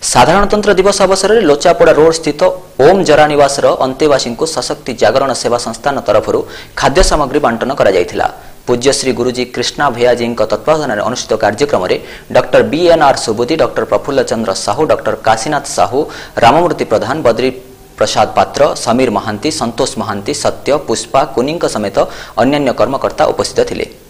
साधारणतंत्र दिवस अवसर में लोचापड़ा रोड स्थित ओम जरा निवास अंतेवासी को सशक्ति जागरण सेवा संस्थान तरफ खाद्य सामग्री बांटन कर पूज्य श्री गुरुजी कृष्णा भैयाजी तत्वावधान में अनुष्ठित कार्यक्रम में doctor BNR Subudhi, doctor Prafulla Chandra Sahu, doctor Kashinath Sahu, Rammurti Pradhan, Badri Prasad Patra, Samir Mahanti, संतोष महांती, सत्य, पुष्पा, कुनी समेत अन्य कर्मकर्ता उपस्थित थिले।